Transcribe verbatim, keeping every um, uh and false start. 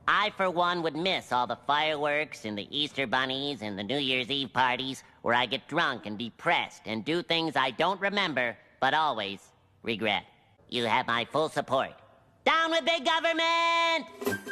I, for one, would miss all the fireworks and the Easter bunnies and the New Year's Eve parties where I get drunk and depressed and do things I don't remember, but always regret. You have my full support. Down with big government!